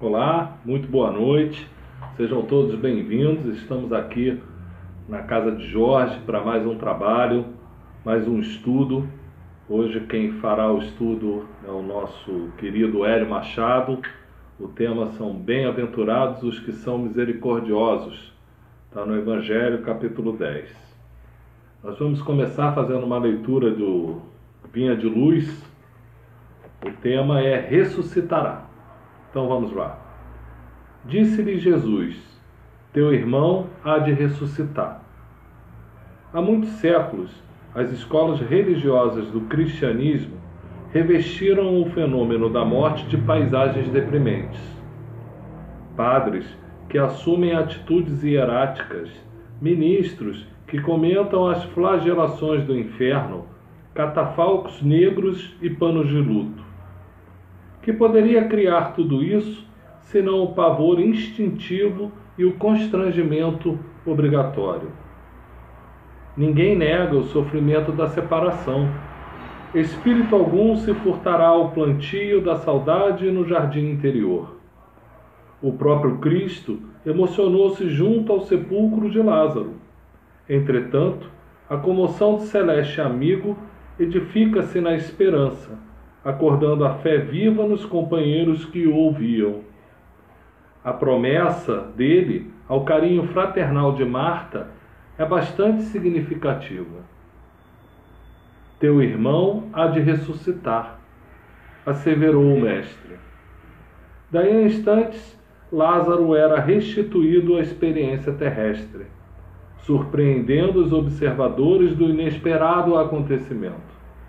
Olá, muito boa noite, sejam todos bem-vindos. Estamos aqui na casa de Jorge para mais um trabalho, mais um estudo. Hoje quem fará o estudo é o nosso querido Hélio Machado. O tema são Bem-aventurados os que são misericordiosos. Está no Evangelho, capítulo 10. Nós vamos começar fazendo uma leitura do Vinha de Luz. O tema é Ressuscitará. Então vamos lá. Disse-lhe Jesus: teu irmão há de ressuscitar. Há muitos séculos, as escolas religiosas do cristianismo revestiram o fenômeno da morte de paisagens deprimentes. Padres que assumem atitudes hieráticas, ministros que comentam as flagelações do inferno, catafalcos negros e panos de luto. Que poderia criar tudo isso, senão o pavor instintivo e o constrangimento obrigatório? Ninguém nega o sofrimento da separação. Espírito algum se furtará ao plantio da saudade no jardim interior. O próprio Cristo emocionou-se junto ao sepulcro de Lázaro. Entretanto, a comoção do celeste amigo edifica-se na esperança, acordando a fé viva nos companheiros que o ouviam. A promessa dele ao carinho fraternal de Marta é bastante significativa. Teu irmão há de ressuscitar, asseverou o mestre. Daí a instantes, Lázaro era restituído à experiência terrestre, surpreendendo os observadores do inesperado acontecimento.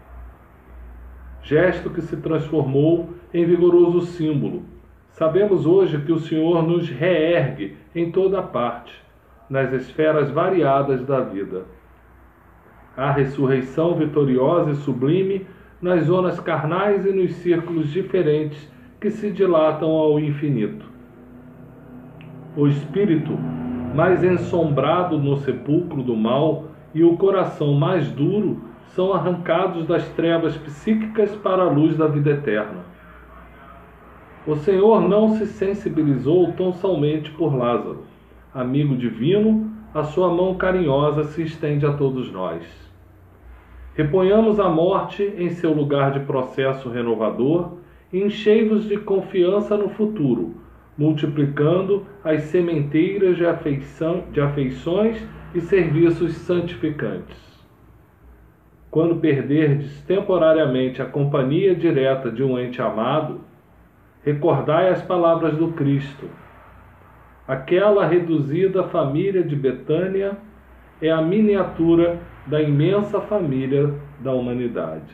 Gesto que se transformou em vigoroso símbolo. Sabemos hoje que o Senhor nos reergue em toda parte, nas esferas variadas da vida. Há ressurreição vitoriosa e sublime nas zonas carnais e nos círculos diferentes que se dilatam ao infinito. O espírito mais ensombrado no sepulcro do mal e o coração mais duro são arrancados das trevas psíquicas para a luz da vida eterna. O Senhor não se sensibilizou tão somente por Lázaro. Amigo divino, a sua mão carinhosa se estende a todos nós. Reponhamos a morte em seu lugar de processo renovador e enchei-vos de confiança no futuro, multiplicando as sementeiras de afeições e serviços santificantes. Quando perderdes temporariamente a companhia direta de um ente amado, recordai as palavras do Cristo. Aquela reduzida família de Betânia é a miniatura da imensa família da humanidade.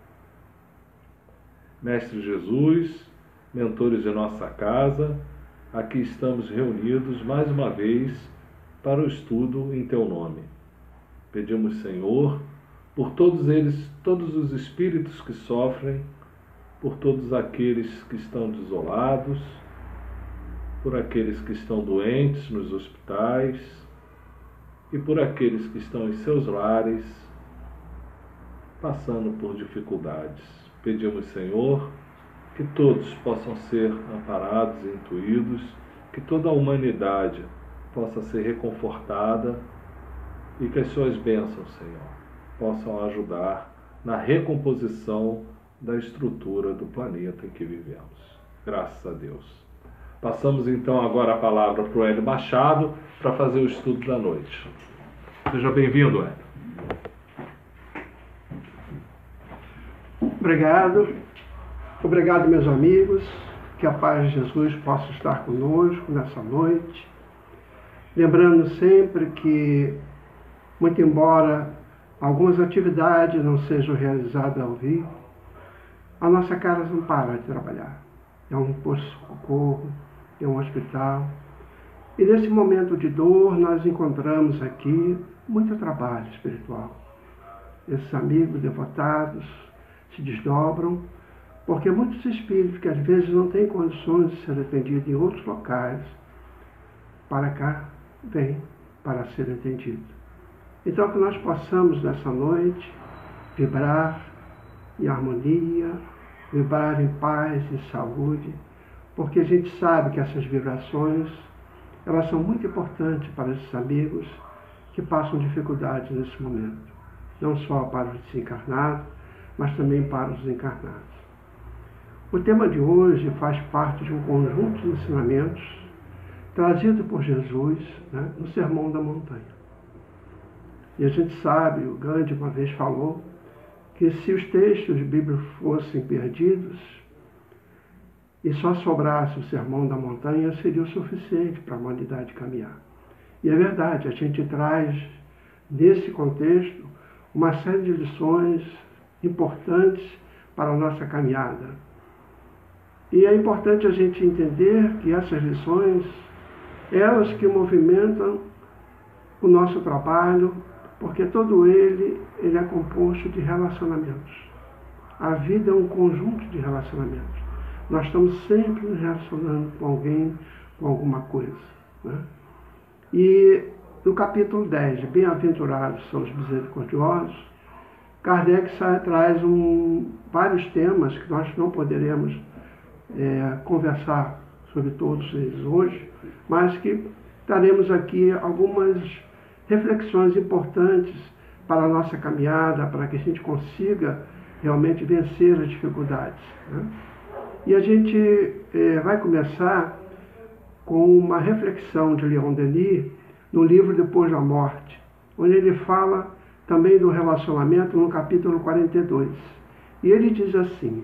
Mestre Jesus, mentores de nossa casa, aqui estamos reunidos mais uma vez para o estudo em teu nome. Pedimos, Senhor, por todos eles, todos os espíritos que sofrem, por todos aqueles que estão desolados, por aqueles que estão doentes nos hospitais e por aqueles que estão em seus lares, passando por dificuldades. Pedimos, Senhor, que todos possam ser amparados e intuídos, que toda a humanidade possa ser reconfortada e que as suas bênçãos, Senhor, possam ajudar na recomposição da estrutura do planeta em que vivemos. Graças a Deus. Passamos então agora a palavra para o Hélio Machado para fazer o estudo da noite. Seja bem-vindo, Hélio. Obrigado, meus amigos. Que a paz de Jesus possa estar conosco nessa noite. Lembrando sempre que, muito embora algumas atividades não sejam realizadas ao vivo, a nossa casa não para de trabalhar. É um posto de socorro, é um hospital. E nesse momento de dor, nós encontramos aqui muito trabalho espiritual. Esses amigos devotados se desdobram, porque muitos espíritos que às vezes não têm condições de ser atendidos em outros locais, para cá vêm para ser atendidos. Então, que nós possamos, nessa noite, vibrar em harmonia, vibrar em paz e saúde, porque a gente sabe que essas vibrações, elas são muito importantes para esses amigos que passam dificuldades nesse momento, não só para os desencarnados, mas também para os encarnados. O tema de hoje faz parte de um conjunto de ensinamentos trazido por Jesus, né, no Sermão da Montanha. E a gente sabe, o Gandhi uma vez falou, que se os textos bíblicos fossem perdidos e só sobrasse o Sermão da Montanha, seria o suficiente para a humanidade caminhar. E é verdade, a gente traz, nesse contexto, uma série de lições importantes para a nossa caminhada. E é importante a gente entender que essas lições, elas que movimentam o nosso trabalho, porque todo ele é composto de relacionamentos. A vida é um conjunto de relacionamentos. Nós estamos sempre nos relacionando com alguém, com alguma coisa, né? E no capítulo 10, Bem-aventurados são os misericordiosos, Kardec traz vários temas que nós não poderemos conversar sobre todos eles hoje, mas que daremos aqui algumas reflexões importantes para a nossa caminhada, para que a gente consiga realmente vencer as dificuldades, né? E a gente vai começar com uma reflexão de Leon Denis no livro Depois da Morte, onde ele fala também do relacionamento no capítulo 42. E ele diz assim: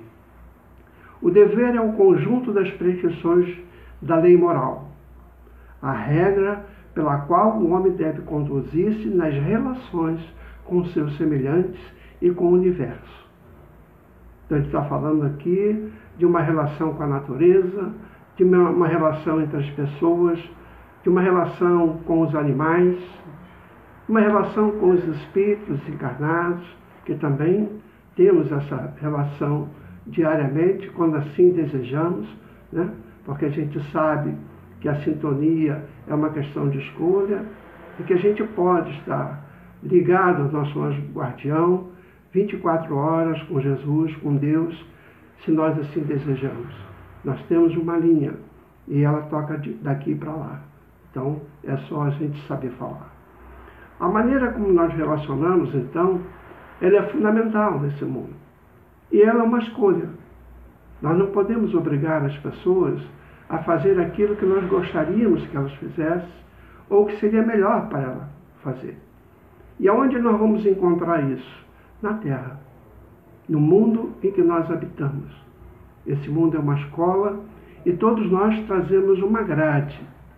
o dever é o conjunto das prescrições da lei moral, a regra pela qual o homem deve conduzir-se nas relações com seus semelhantes e com o universo. Então ele está falando aqui de uma relação com a natureza, de uma relação entre as pessoas, de uma relação com os animais, uma relação com os espíritos encarnados, que também temos essa relação diariamente, quando assim desejamos, né? Porque a gente sabe que a sintonia é uma questão de escolha e que a gente pode estar ligado ao nosso anjo guardião 24 horas com Jesus, com Deus, se nós assim desejamos. Nós temos uma linha e ela toca daqui para lá. Então, é só a gente saber falar. A maneira como nós relacionamos, então, ela é fundamental nesse mundo. E ela é uma escolha. Nós não podemos obrigar as pessoas a fazer aquilo que nós gostaríamos que elas fizessem ou que seria melhor para ela fazer. E aonde nós vamos encontrar isso? Na Terra, no mundo em que nós habitamos. Esse mundo é uma escola e todos nós trazemos uma grade,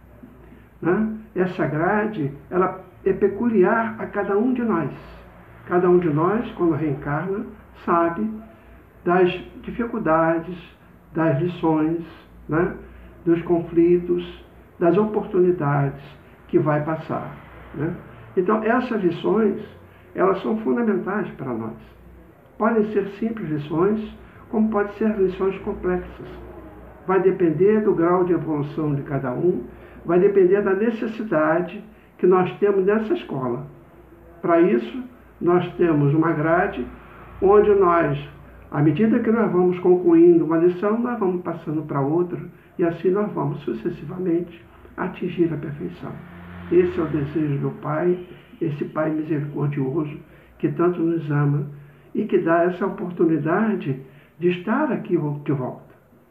né? Essa grade, ela é peculiar a cada um de nós. Cada um de nós, quando reencarna, sabe das dificuldades, das lições, né? Dos conflitos, das oportunidades que vai passar, né? Então, essas lições, elas são fundamentais para nós. Podem ser simples lições, como podem ser lições complexas. Vai depender do grau de evolução de cada um, vai depender da necessidade que nós temos nessa escola. Para isso, nós temos uma grade onde nós, à medida que nós vamos concluindo uma lição, nós vamos passando para outra e assim nós vamos sucessivamente atingir a perfeição. Esse é o desejo do Pai, esse Pai misericordioso que tanto nos ama e que dá essa oportunidade de estar aqui de volta.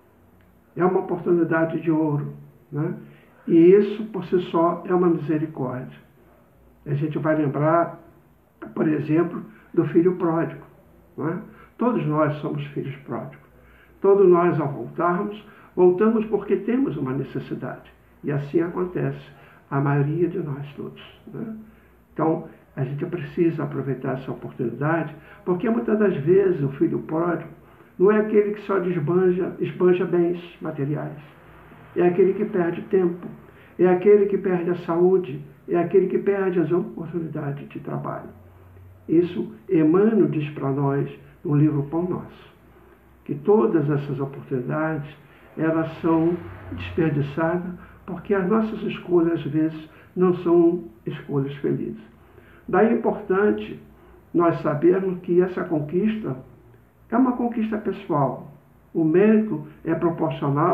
É uma oportunidade de ouro, né? E isso, por si só, é uma misericórdia. A gente vai lembrar, por exemplo, do filho pródigo, né? Todos nós somos filhos pródigos. Todos nós, ao voltarmos, voltamos porque temos uma necessidade. E assim acontece a maioria de nós todos, né? Então, a gente precisa aproveitar essa oportunidade, porque muitas das vezes o filho pródigo não é aquele que só esbanja bens materiais. É aquele que perde tempo, é aquele que perde a saúde, é aquele que perde as oportunidades de trabalho. Isso Emmanuel diz para nós no livro Pão Nosso, que todas essas oportunidades, elas são desperdiçadas porque as nossas escolhas, às vezes, não são escolhas felizes. Daí é importante nós sabermos que essa conquista é uma conquista pessoal. O mérito é proporcional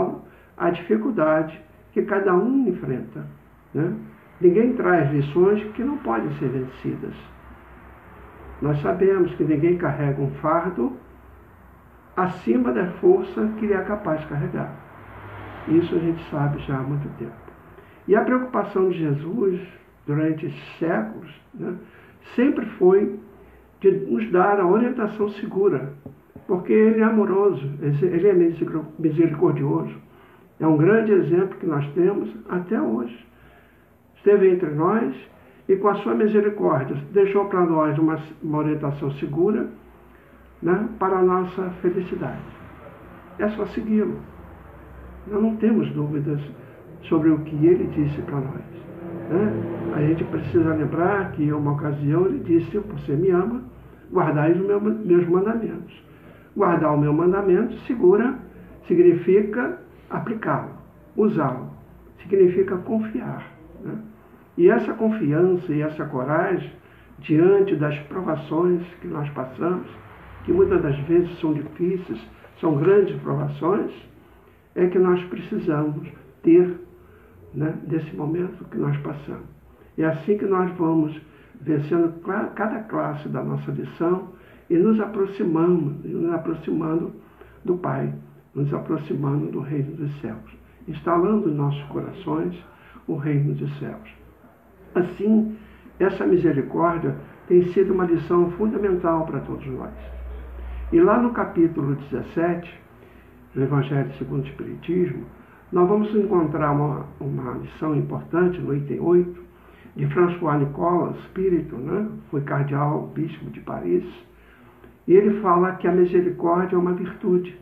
a dificuldade que cada um enfrenta, né? Ninguém traz lições que não podem ser vencidas. Nós sabemos que ninguém carrega um fardo acima da força que ele é capaz de carregar. Isso a gente sabe já há muito tempo. E a preocupação de Jesus, durante séculos, né, sempre foi de nos dar a orientação segura, porque ele é amoroso, ele é misericordioso. É um grande exemplo que nós temos até hoje. Esteve entre nós e, com a sua misericórdia, deixou para nós uma orientação segura, né, para a nossa felicidade. É só segui-lo. Nós não temos dúvidas sobre o que ele disse para nós, né? A gente precisa lembrar que, em uma ocasião, ele disse: você me ama, guardai os meus mandamentos. Guardar o meu mandamento significa aplicá-lo, usá-lo, significa confiar, né? E essa confiança e essa coragem, diante das provações que nós passamos, que muitas das vezes são difíceis, são grandes provações, é que nós precisamos ter, né, desse momento que nós passamos. É assim que nós vamos vencendo cada classe da nossa lição e nos aproximando do Pai, nos aproximando do reino dos céus, instalando em nossos corações o reino dos céus. Assim, essa misericórdia tem sido uma lição fundamental para todos nós. E lá no capítulo 17, do Evangelho segundo o Espiritismo, nós vamos encontrar uma lição importante no item 8, de François Nicolas, espírito, né? Foi cardeal, bispo de Paris, e ele fala que a misericórdia é uma virtude.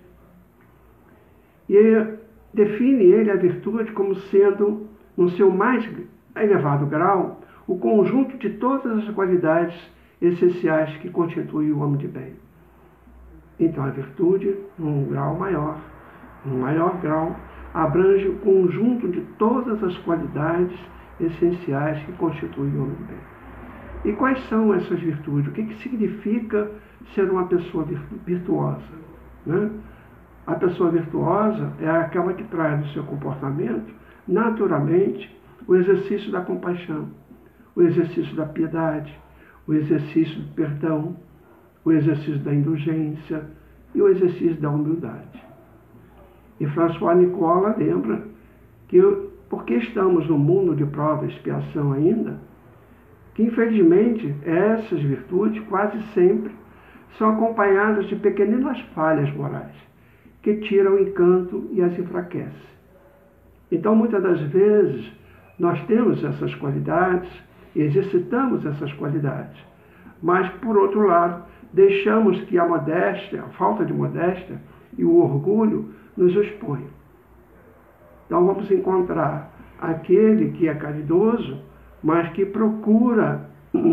E define ele a virtude como sendo, no seu mais elevado grau, o conjunto de todas as qualidades essenciais que constituem o homem de bem. Então a virtude, num maior grau, abrange o conjunto de todas as qualidades essenciais que constituem o homem de bem. E quais são essas virtudes? O que significa ser uma pessoa virtuosa, né? A pessoa virtuosa é aquela que traz no seu comportamento, naturalmente, o exercício da compaixão, o exercício da piedade, o exercício do perdão, o exercício da indulgência e o exercício da humildade. E François Nicolas lembra que, porque estamos no mundo de prova e expiação ainda, que infelizmente essas virtudes quase sempre são acompanhadas de pequeninas falhas morais, que tiram o encanto e as enfraquecem. Então, muitas das vezes, nós temos essas qualidades e exercitamos essas qualidades, mas, por outro lado, deixamos que a modéstia, a falta de modéstia e o orgulho nos exponham. Então, vamos encontrar aquele que é caridoso, mas que procura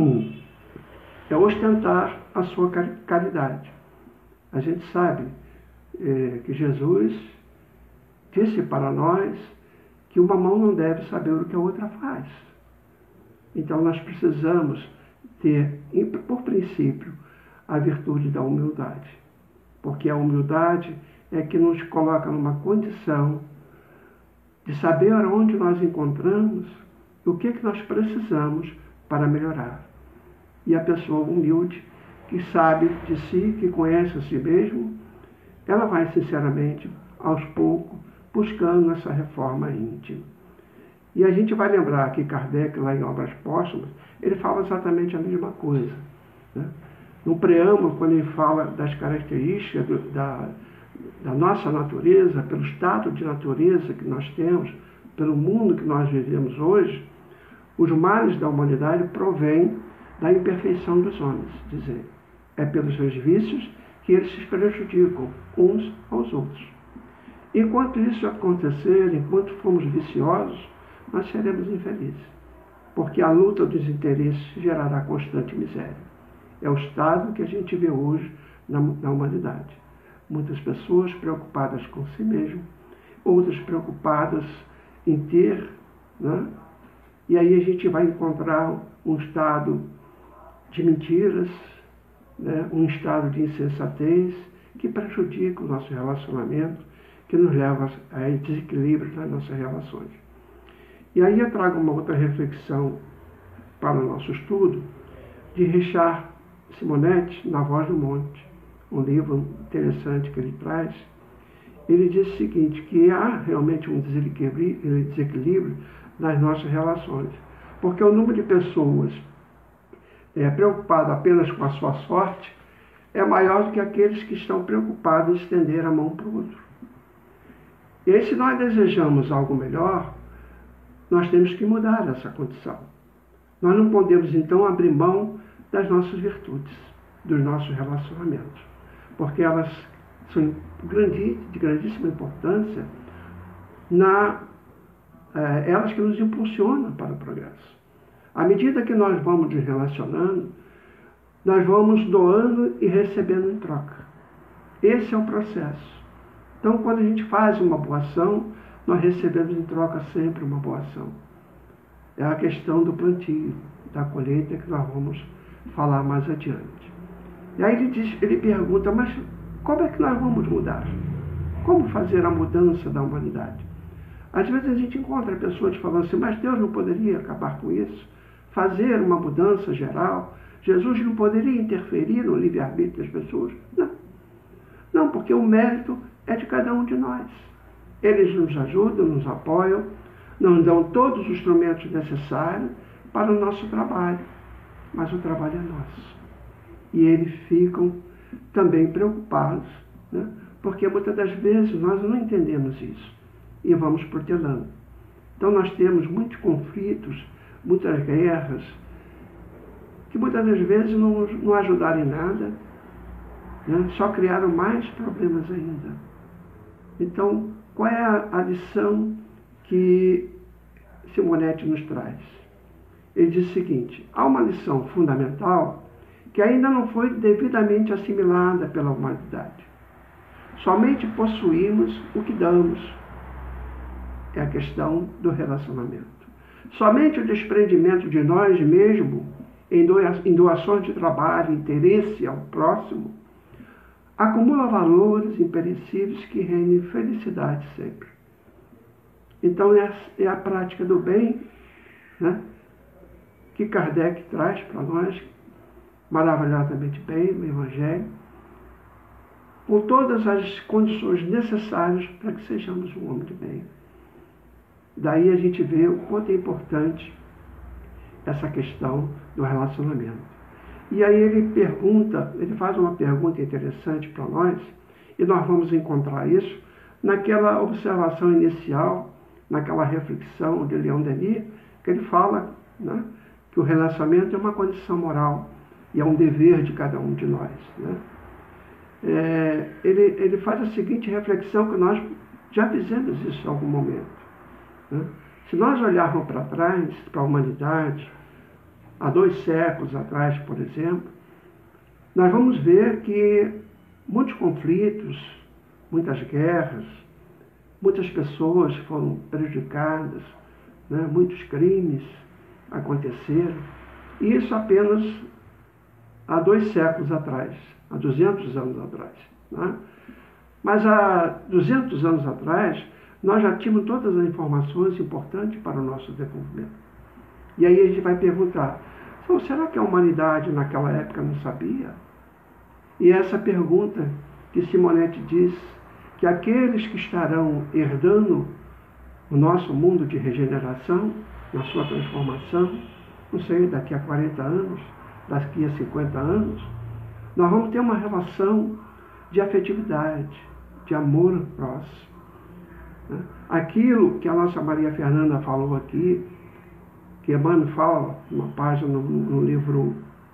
ostentar a sua caridade. A gente sabe que Jesus disse para nós que uma mão não deve saber o que a outra faz. Então nós precisamos ter, por princípio, a virtude da humildade, porque a humildade é que nos coloca numa condição de saber onde nós encontramos e o que nós precisamos para melhorar. E a pessoa humilde, que sabe de si, que conhece a si mesmo, ela vai sinceramente, aos poucos, buscando essa reforma íntima. E a gente vai lembrar que Kardec, lá em Obras Póstumas, ele fala exatamente a mesma coisa, né? No preâmbulo, quando ele fala das características da nossa natureza, pelo estado de natureza que nós temos, pelo mundo que nós vivemos hoje, os males da humanidade provêm da imperfeição dos homens, dizer. É pelos seus vícios que eles se prejudicam uns aos outros. Enquanto isso acontecer, enquanto formos viciosos, nós seremos infelizes, porque a luta dos interesses gerará constante miséria. É o estado que a gente vê hoje na humanidade. Muitas pessoas preocupadas com si mesmo, outras preocupadas em ter, né? E aí a gente vai encontrar um estado de mentiras, né? Um estado de insensatez que prejudica o nosso relacionamento, que nos leva a desequilíbrio nas nossas relações. E aí eu trago uma outra reflexão para o nosso estudo, de Richard Simonetti, Na Voz do Monte, um livro interessante que ele traz. Ele diz o seguinte, que há realmente um desequilíbrio nas nossas relações, porque o número de pessoas preocupadas apenas com a sua sorte é maior do que aqueles que estão preocupados em estender a mão para o outro. E aí, se nós desejamos algo melhor, nós temos que mudar essa condição. Nós não podemos, então, abrir mão das nossas virtudes, dos nossos relacionamentos, porque elas são de grandíssima importância, elas que nos impulsionam para o progresso. À medida que nós vamos nos relacionando, nós vamos doando e recebendo em troca. Esse é o processo. Então, quando a gente faz uma boa ação, nós recebemos em troca sempre uma boa ação. É a questão do plantio, da colheita, que nós vamos falar mais adiante. E aí ele pergunta, mas como é que nós vamos mudar? Como fazer a mudança da humanidade? Às vezes a gente encontra pessoas falando assim, mas Deus não poderia acabar com isso? Fazer uma mudança geral? Jesus não poderia interferir no livre-arbítrio das pessoas? Não. Não, porque o mérito é de cada um de nós. Eles nos ajudam, nos apoiam, nos dão todos os instrumentos necessários para o nosso trabalho. Mas o trabalho é nosso. E eles ficam também preocupados, né? Porque muitas das vezes nós não entendemos isso e vamos protelando. Então nós temos muitos conflitos, muitas guerras, que muitas das vezes não ajudaram em nada, né? Só criaram mais problemas ainda. Então, qual é a lição que Simonetti nos traz? Ele diz o seguinte, há uma lição fundamental que ainda não foi devidamente assimilada pela humanidade. Somente possuímos o que damos. É a questão do relacionamento. Somente o desprendimento de nós mesmos em doações de trabalho, interesse ao próximo, acumula valores imperecíveis que rendem felicidade sempre. Então é a prática do bem, né, que Kardec traz para nós maravilhosamente bem no Evangelho, com todas as condições necessárias para que sejamos um homem de bem. Daí a gente vê o quanto é importante essa questão do relacionamento. E aí ele faz uma pergunta interessante para nós, e nós vamos encontrar isso naquela observação inicial, naquela reflexão de Leon Denis, que ele fala, né, que o relacionamento é uma condição moral e é um dever de cada um de nós, né? Ele faz a seguinte reflexão, que nós já fizemos isso em algum momento, né? Se nós olharmos para trás, para a humanidade, há 2 séculos atrás, por exemplo, nós vamos ver que muitos conflitos, muitas guerras, muitas pessoas foram prejudicadas, né? Muitos crimes aconteceram, e isso apenas há 2 séculos atrás, há 200 anos atrás, né? Mas há 200 anos atrás, nós já tínhamos todas as informações importantes para o nosso desenvolvimento. E aí a gente vai perguntar, então, será que a humanidade naquela época não sabia? E essa pergunta que Simonetti diz, que aqueles que estarão herdando o nosso mundo de regeneração, na sua transformação, não sei, daqui a 40 anos, daqui a 50 anos, nós vamos ter uma relação de afetividade, de amor próximo, né? Aquilo que a nossa Maria Fernanda falou aqui, que Emmanuel fala, uma página no livro,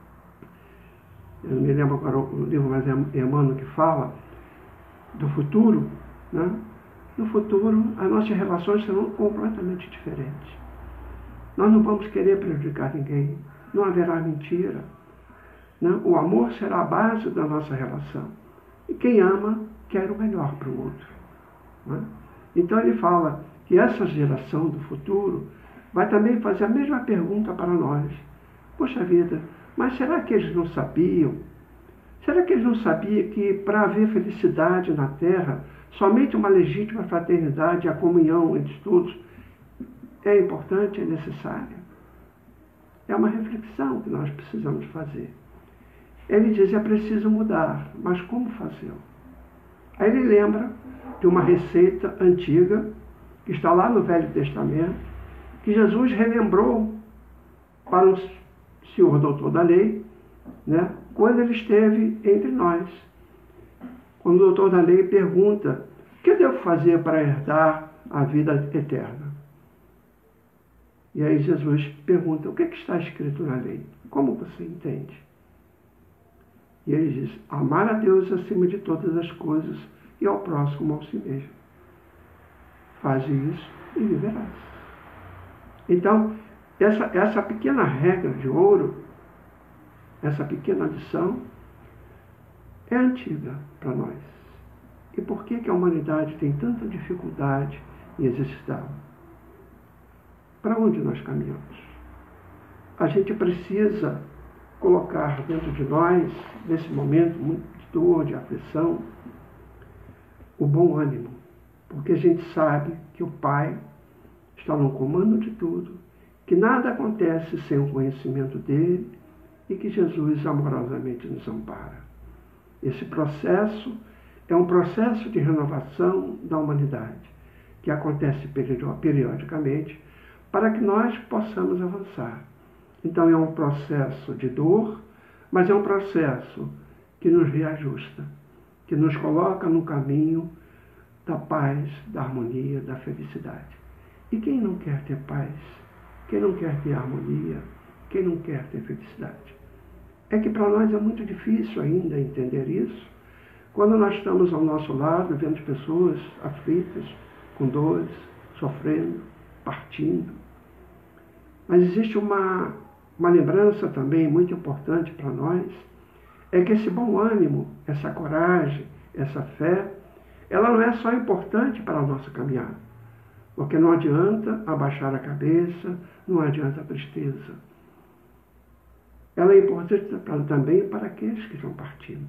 eu não me lembro agora o livro, mas é Emmanuel que fala do futuro, né? No futuro, as nossas relações serão completamente diferentes. Nós não vamos querer prejudicar ninguém, não haverá mentira, né? O amor será a base da nossa relação. E quem ama, quer o melhor para o outro, né? Então ele fala que essa geração do futuro vai também fazer a mesma pergunta para nós. Poxa vida, mas será que eles não sabiam? Será que eles não sabiam que para haver felicidade na Terra Somente uma legítima fraternidade e a comunhão entre todos é importante, é necessária. É uma reflexão que nós precisamos fazer. Ele diz, é preciso mudar, mas como fazê-lo? Aí ele lembra de uma receita antiga, que está lá no Velho Testamento, que Jesus relembrou para o senhor doutor da lei, né, quando ele esteve entre nós. Quando o doutor da lei pergunta, o que eu devo fazer para herdar a vida eterna? E aí Jesus pergunta, o que está escrito na lei? Como você entende? E ele diz, amar a Deus acima de todas as coisas e ao próximo como a si mesmo. Faz isso e viverás. Então, essa pequena regra de ouro, essa pequena lição, é antiga para nós. E por que a humanidade tem tanta dificuldade em exercitá-la? Para onde nós caminhamos? A gente precisa colocar dentro de nós, nesse momento de dor, de aflição, o bom ânimo. Porque a gente sabe que o Pai está no comando de tudo, que nada acontece sem o conhecimento dele e que Jesus amorosamente nos ampara. Esse processo é um processo de renovação da humanidade, que acontece periodicamente para que nós possamos avançar. Então é um processo de dor, mas é um processo que nos reajusta, que nos coloca no caminho da paz, da harmonia, da felicidade. E quem não quer ter paz? Quem não quer ter harmonia? Quem não quer ter felicidade? É que para nós é muito difícil ainda entender isso, quando nós estamos ao nosso lado, vendo pessoas aflitas, com dores, sofrendo, partindo. Mas existe uma lembrança também muito importante para nós, é que esse bom ânimo, essa coragem, essa fé, ela não é só importante para a nossa caminhada, porque não adianta abaixar a cabeça, não adianta a tristeza. Ela é importante também para aqueles que estão partindo.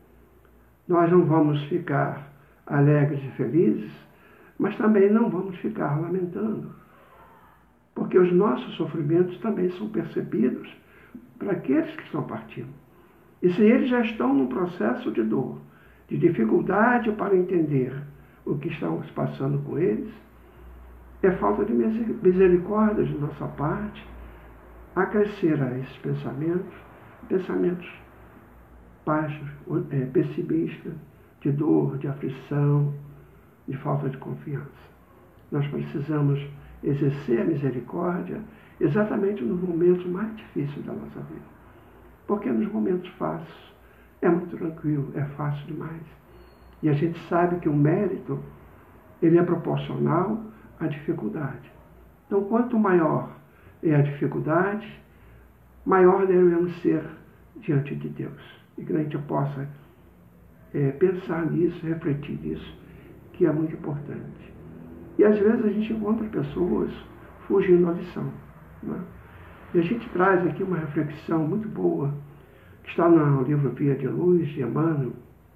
Nós não vamos ficar alegres e felizes, mas também não vamos ficar lamentando, porque os nossos sofrimentos também são percebidos para aqueles que estão partindo. E se eles já estão num processo de dor, de dificuldade para entender o que estamos passando com eles, é falta de misericórdia de nossa parte acrescer a esses pensamentos baixos, pessimistas, de dor, de aflição, de falta de confiança. Nós precisamos exercer a misericórdia exatamente nos momentos mais difíceis da nossa vida. Porque nos momentos fáceis é muito tranquilo, é fácil demais. E a gente sabe que o mérito, ele é proporcional à dificuldade. Então, quanto maior é a dificuldade, maior devemos ser diante de Deus. E que a gente possa pensar nisso, refletir nisso, que é muito importante. E às vezes a gente encontra pessoas fugindo da lição, né? E a gente traz aqui uma reflexão muito boa, que está no livro Via de Luz, de Emmanuel,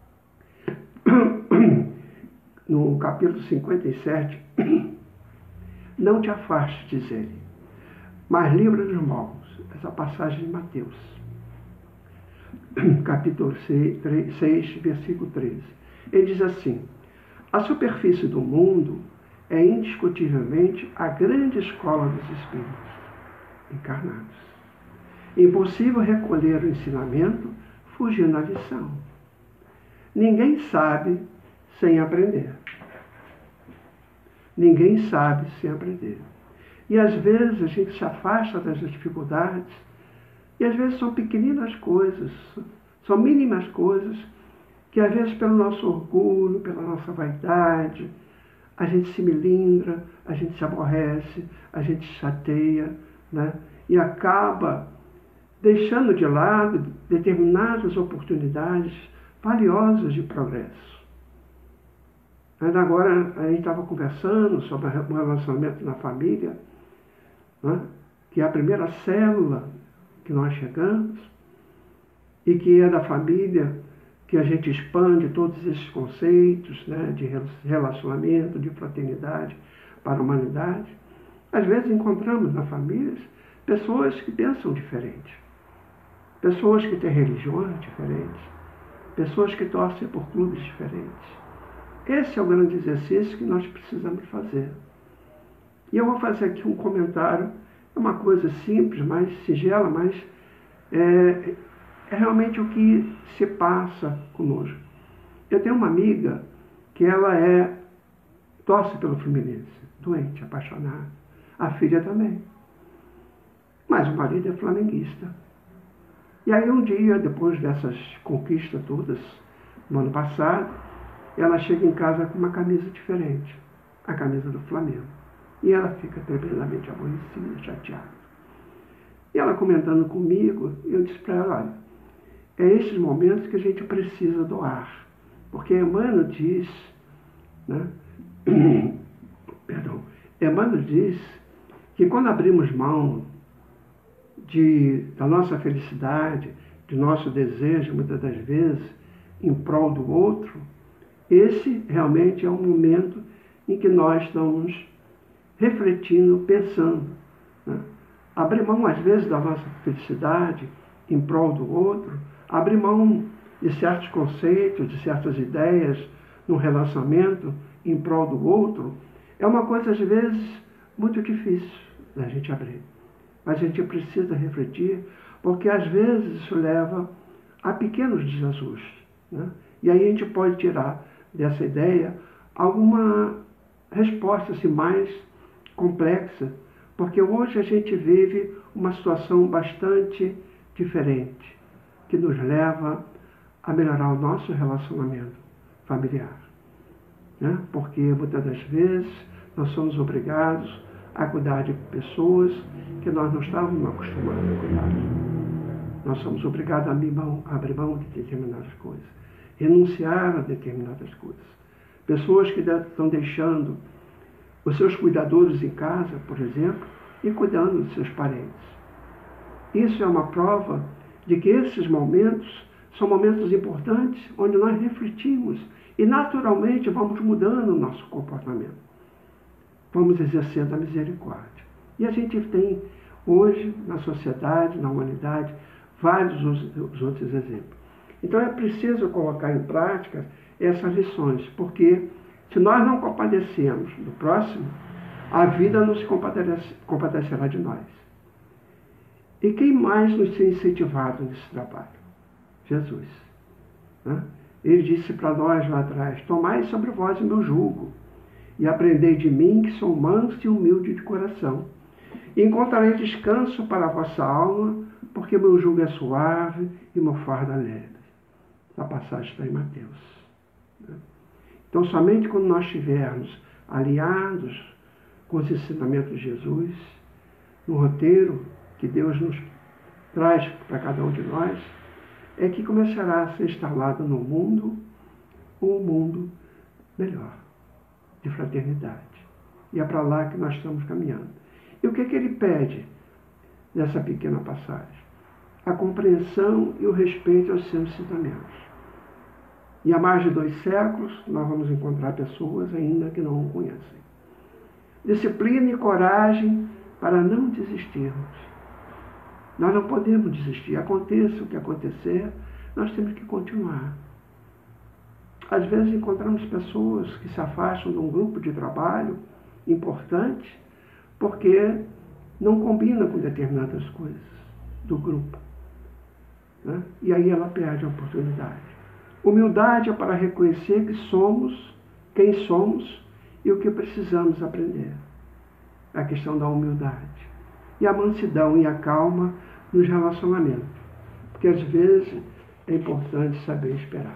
no capítulo 57, não te afastes, diz ele, mas livra dos maus. Essa passagem de Mateus, capítulo 6, versículo 13. Ele diz assim, a superfície do mundo é indiscutivelmente a grande escola dos espíritos encarnados. Impossível recolher o ensinamento fugindo da lição. Ninguém sabe sem aprender. Ninguém sabe sem aprender. E às vezes a gente se afasta das dificuldades, e às vezes são pequeninas coisas, são mínimas coisas, que às vezes pelo nosso orgulho, pela nossa vaidade, a gente se melindra, a gente se aborrece, a gente se chateia, né? E acaba deixando de lado determinadas oportunidades valiosas de progresso. Ainda agora a gente estava conversando sobre um relacionamento na família, né? Que é a primeira célula que nós chegamos, e que é da família que a gente expande todos esses conceitos, né, de relacionamento, de fraternidade para a humanidade. Às vezes encontramos nas famílias pessoas que pensam diferente, pessoas que têm religiões diferentes, pessoas que torcem por clubes diferentes. Esse é o grande exercício que nós precisamos fazer. E eu vou fazer aqui um comentário, é uma coisa simples, mais singela, mas é realmente o que se passa conosco. Eu tenho uma amiga que ela torce pelo Fluminense, doente, apaixonada. A filha também. Mas o marido é flamenguista. E aí um dia, depois dessas conquistas todas, no ano passado, ela chega em casa com uma camisa diferente, a camisa do Flamengo. E ela fica tremendamente aborrecida, chateada. E ela comentando comigo, eu disse para ela, olha, é esses momentos que a gente precisa doar. Porque Emmanuel diz, né? Perdão, Emmanuel diz que quando abrimos mão da nossa felicidade, do nosso desejo, muitas das vezes, em prol do outro, esse realmente é um momento em que nós estamos refletindo, pensando. Né? Abrir mão, às vezes, da nossa felicidade em prol do outro, abrir mão de certos conceitos, de certas ideias no relacionamento em prol do outro, é uma coisa, às vezes, muito difícil da gente abrir. Mas a gente precisa refletir, porque às vezes isso leva a pequenos desajustes. Né? E aí a gente pode tirar dessa ideia alguma resposta assim, mais complexa, porque hoje a gente vive uma situação bastante diferente, que nos leva a melhorar o nosso relacionamento familiar. Né? Porque muitas das vezes nós somos obrigados a cuidar de pessoas que nós não estávamos acostumados a cuidar. Nós somos obrigados a abrir mão de determinadas coisas, renunciar a determinadas coisas. Pessoas que estão deixando os seus cuidadores em casa, por exemplo, e cuidando de seus parentes. Isso é uma prova de que esses momentos são momentos importantes, onde nós refletimos e naturalmente vamos mudando o nosso comportamento. Vamos exercendo a misericórdia. E a gente tem hoje, na sociedade, na humanidade, vários outros exemplos. Então é preciso colocar em prática essas lições, porque se nós não compadecemos do próximo, a vida não se compadecerá de nós. E quem mais nos tem incentivado nesse trabalho? Jesus. Né? Ele disse para nós lá atrás, tomai sobre vós o meu jugo, e aprendei de mim, que sou manso e humilde de coração. E encontrarei descanso para a vossa alma, porque meu jugo é suave e meu fardo é leve. A passagem está em Mateus. Então, somente quando nós estivermos alinhados com os ensinamentos de Jesus, no roteiro que Deus nos traz para cada um de nós, é que começará a ser instalado no mundo um mundo melhor, de fraternidade. E é para lá que nós estamos caminhando. E o que ele pede nessa pequena passagem? A compreensão e o respeito aos seus ensinamentos. E há mais de 2 séculos, nós vamos encontrar pessoas ainda que não o conhecem. Disciplina e coragem para não desistirmos. Nós não podemos desistir. Aconteça o que acontecer, nós temos que continuar. Às vezes encontramos pessoas que se afastam de um grupo de trabalho importante porque não combina com determinadas coisas do grupo. Né? E aí ela perde a oportunidade. Humildade é para reconhecer que somos quem somos e o que precisamos aprender. A questão da humildade. E a mansidão e a calma nos relacionamentos. Porque às vezes é importante saber esperar.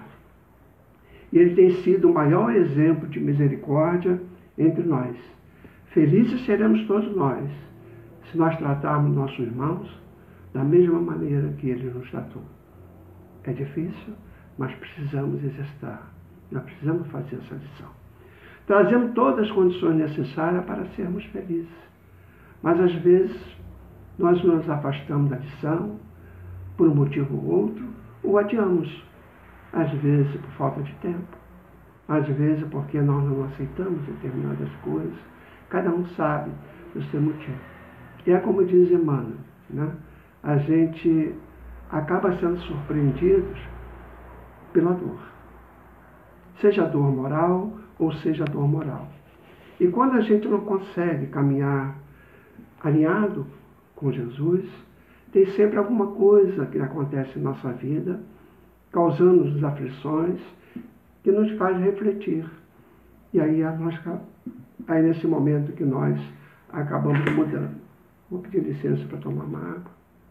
E ele tem sido o maior exemplo de misericórdia entre nós. Felizes seremos todos nós, se nós tratarmos nossos irmãos da mesma maneira que ele nos tratou. É difícil, mas precisamos exercitar. Nós precisamos fazer essa lição. Trazemos todas as condições necessárias para sermos felizes. Mas às vezes nós nos afastamos da lição, por um motivo ou outro, ou adiamos. Às vezes por falta de tempo, às vezes porque nós não aceitamos determinadas coisas. Cada um sabe o seu motivo. E é como diz Emmanuel, né? A gente acaba sendo surpreendidos pela dor. Seja dor moral ou seja dor moral. E quando a gente não consegue caminhar alinhado com Jesus, tem sempre alguma coisa que acontece em nossa vida, causando-nos aflições, que nos faz refletir. E aí nesse momento que nós acabamos mudando. Vou pedir licença para tomar uma água.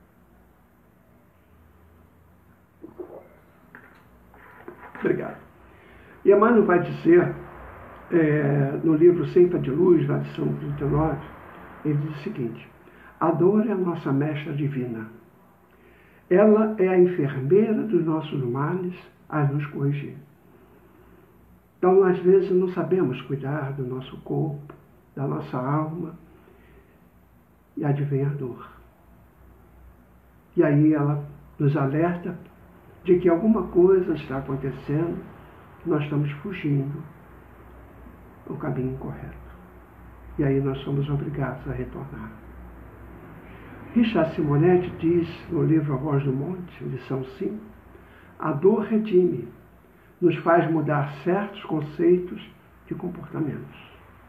Obrigado. E Emmanuel vai dizer, no livro Seifa de Luz, na lição 39, ele diz o seguinte: a dor é a nossa mestra divina. Ela é a enfermeira dos nossos males a nos corrigir. Então, às vezes, não sabemos cuidar do nosso corpo, da nossa alma, e advém a dor. E aí ela nos alerta de que alguma coisa está acontecendo, que nós estamos fugindo do caminho correto. E aí nós somos obrigados a retornar. Richard Simonetti diz no livro A Voz do Monte, lição 5, a dor redime, nos faz mudar certos conceitos de comportamentos.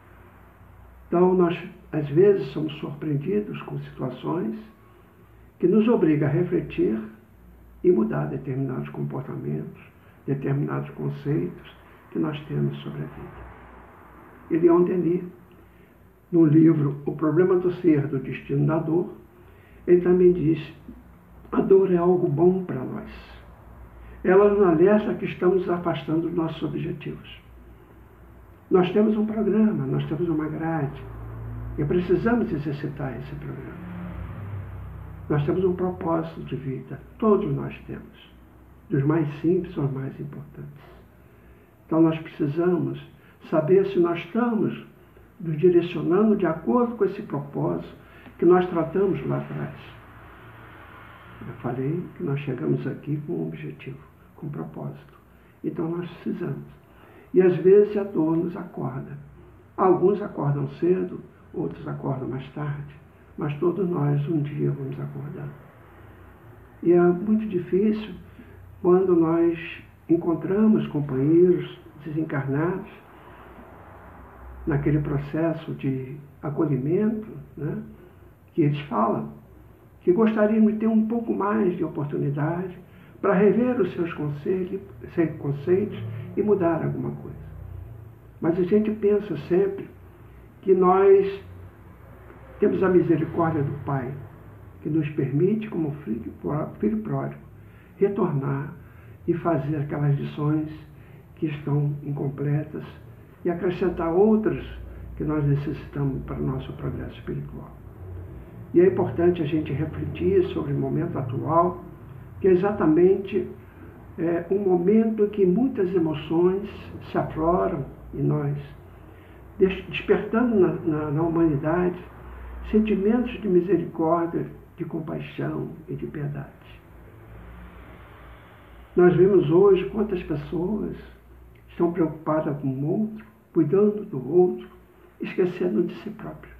Então, nós, às vezes, somos surpreendidos com situações que nos obrigam a refletir e mudar determinados comportamentos, determinados conceitos que nós temos sobre a vida. E Leon Denis, no livro O Problema do Ser, do Destino da Dor, ele também diz: a dor é algo bom para nós. Ela nos alerta que estamos nos afastando dos nossos objetivos. Nós temos um programa, nós temos uma grade, e precisamos exercitar esse programa. Nós temos um propósito de vida, todos nós temos, dos mais simples aos mais importantes. Então nós precisamos saber se nós estamos nos direcionando de acordo com esse propósito que nós tratamos lá atrás. Eu falei que nós chegamos aqui com um objetivo, com um propósito. Então nós precisamos. E às vezes a dor nos acorda. Alguns acordam cedo, outros acordam mais tarde, mas todos nós um dia vamos acordar. E é muito difícil quando nós encontramos companheiros desencarnados naquele processo de acolhimento, né, que eles falam que gostariam de ter um pouco mais de oportunidade para rever os seus conceitos e mudar alguma coisa. Mas a gente pensa sempre que nós temos a misericórdia do Pai, que nos permite, como filho pródigo, retornar e fazer aquelas lições que estão incompletas e acrescentar outras que nós necessitamos para o nosso progresso espiritual. E é importante a gente refletir sobre o momento atual, que é exatamente um momento em que muitas emoções se afloram em nós, despertando na humanidade sentimentos de misericórdia, de compaixão e de piedade. Nós vemos hoje quantas pessoas estão preocupadas com o outro, cuidando do outro, esquecendo de si próprio.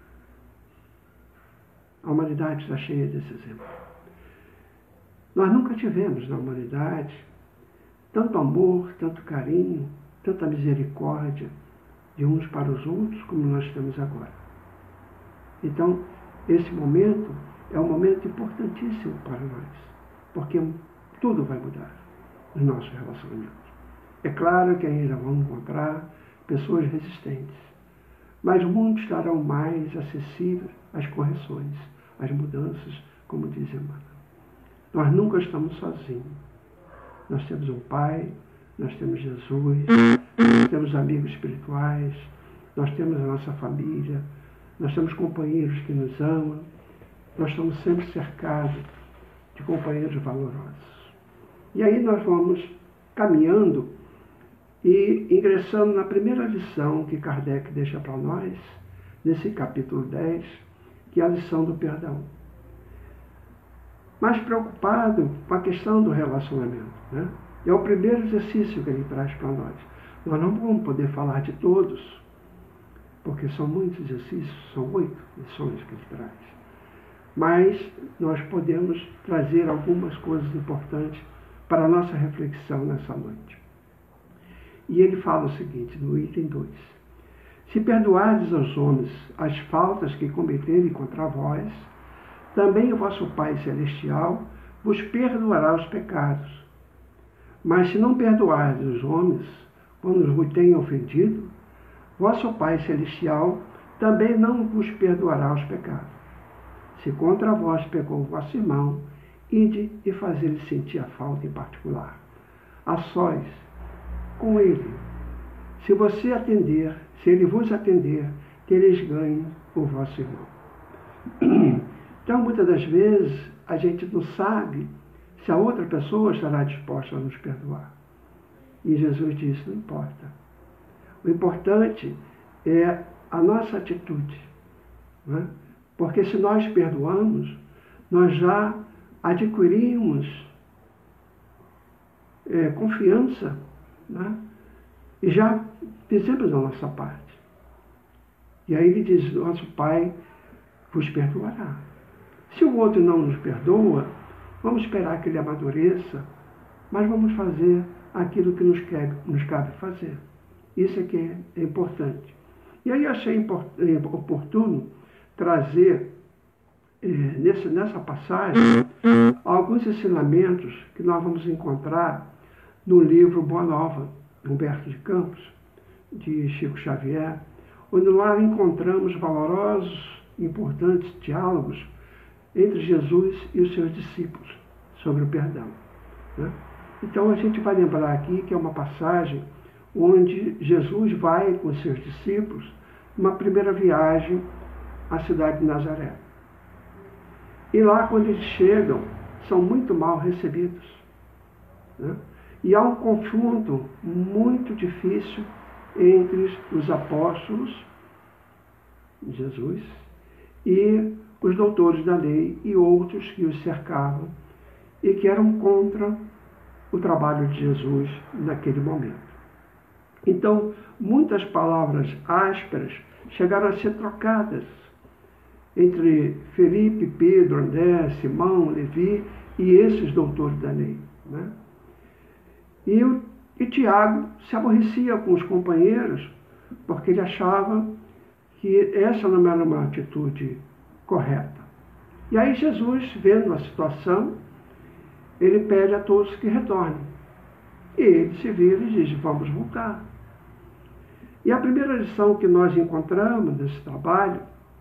A humanidade está cheia desse exemplo. Nós nunca tivemos na humanidade tanto amor, tanto carinho, tanta misericórdia de uns para os outros como nós temos agora. Então, esse momento é um momento importantíssimo para nós, porque tudo vai mudar nos nossos relacionamentos. É claro que ainda vamos encontrar pessoas resistentes, mas o mundo estará mais acessível às correções, às mudanças, como diz Emmanuel. Nós nunca estamos sozinhos. Nós temos um Pai, nós temos Jesus, nós temos amigos espirituais, nós temos a nossa família, nós temos companheiros que nos amam, nós estamos sempre cercados de companheiros valorosos. E aí nós vamos caminhando e ingressando na primeira lição que Kardec deixa para nós, nesse capítulo 10, que é a lição do perdão. Mais preocupado com a questão do relacionamento, né? É o primeiro exercício que ele traz para nós. Nós não vamos poder falar de todos, porque são muitos exercícios, são 8 lições que ele traz. Mas nós podemos trazer algumas coisas importantes para a nossa reflexão nessa noite. E ele fala o seguinte, no item 2. Se perdoardes aos homens as faltas que cometerem contra vós, também o vosso Pai Celestial vos perdoará os pecados. Mas se não perdoardes os homens, quando vos tenham ofendido, vosso Pai Celestial também não vos perdoará os pecados. Se contra vós pecou o vosso irmão, ide e fazei-lhe sentir a falta em particular, a sós, com ele. Se ele vos atender, tereis ganho o vosso irmão. Então, muitas das vezes, a gente não sabe se a outra pessoa estará disposta a nos perdoar. E Jesus disse, não importa. O importante é a nossa atitude. Né? Porque se nós perdoamos, nós já adquirimos confiança, né? E já fizemos a nossa parte. E aí ele diz, nosso Pai vos perdoará. Se o outro não nos perdoa, vamos esperar que ele amadureça, mas vamos fazer aquilo que nos cabe fazer. Isso é que é importante. E aí achei oportuno trazer, nessa passagem, alguns ensinamentos que nós vamos encontrar no livro Boa Nova, Humberto de Campos, de Chico Xavier, onde lá encontramos valorosos, importantes diálogos entre Jesus e os seus discípulos sobre o perdão. Né? Então a gente vai lembrar aqui que é uma passagem onde Jesus vai com os seus discípulos numa primeira viagem à cidade de Nazaré. E lá, quando eles chegam, são muito mal recebidos. Né? E há um confronto muito difícil entre os apóstolos de Jesus e os doutores da lei e outros que os cercavam e que eram contra o trabalho de Jesus naquele momento. Então, muitas palavras ásperas chegaram a ser trocadas entre Felipe, Pedro, André, Simão, Levi e esses doutores da lei. Né? E Tiago se aborrecia com os companheiros porque ele achava que essa não era uma atitude correta. E aí Jesus, vendo a situação, ele pede a todos que retornem. E ele se vira e diz, vamos voltar. E a primeira lição que nós encontramos nesse trabalho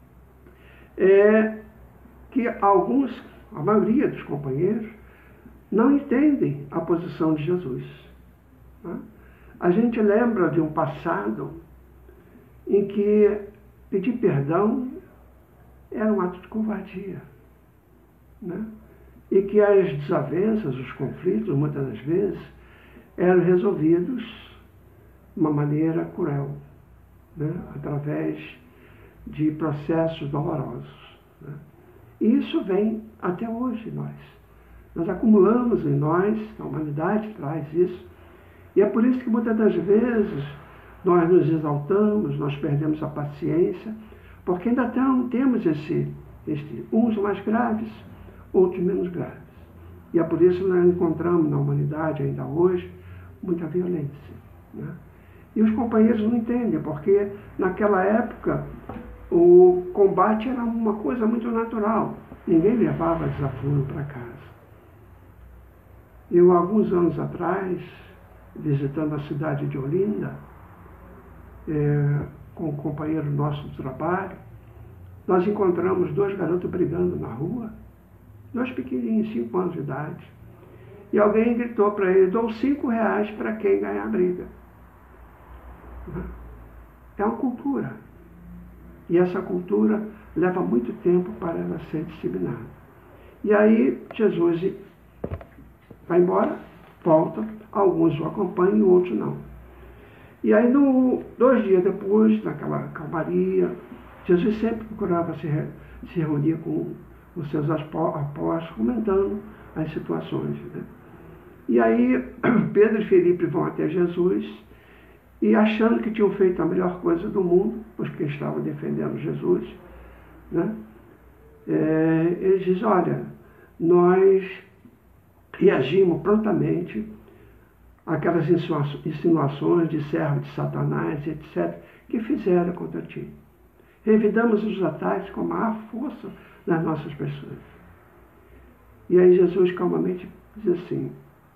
é que a maioria dos companheiros, não entendem a posição de Jesus. Né? A gente lembra de um passado em que pedir perdão era um ato de covardia. Né? E que as desavenças, os conflitos, muitas das vezes, eram resolvidos de uma maneira cruel, né? Através de processos dolorosos. Né? E isso vem até hoje em nós. Nós acumulamos em nós, a humanidade traz isso, e é por isso que muitas das vezes nós nos exaltamos, nós perdemos a paciência, porque ainda temos uns mais graves, outros menos graves. E é por isso que nós encontramos na humanidade ainda hoje muita violência. Né? E os companheiros não entendem, porque naquela época o combate era uma coisa muito natural. Ninguém levava desaforo para casa. Eu, alguns anos atrás, visitando a cidade de Olinda, com um companheiro nosso do trabalho, nós encontramos 2 garotos brigando na rua, 2 pequenininhos, 5 anos de idade. E alguém gritou para ele, dou R$5 para quem ganhar a briga. É uma cultura. E essa cultura leva muito tempo para ela ser disseminada. E aí Jesus vai embora, volta, alguns o acompanham e outros não. E aí, 2 dias depois, naquela calmaria, Jesus sempre procurava se reunir com os seus apóstolos, comentando as situações. Né? E aí Pedro e Felipe vão até Jesus e, achando que tinham feito a melhor coisa do mundo, porque estavam defendendo Jesus, né? Eles dizem, olha, nós reagimos prontamente àquelas insinuações de servo de Satanás, etc., que fizeram contra ti. Revidamos os ataques com a maior força das nossas pessoas. E aí Jesus calmamente diz assim,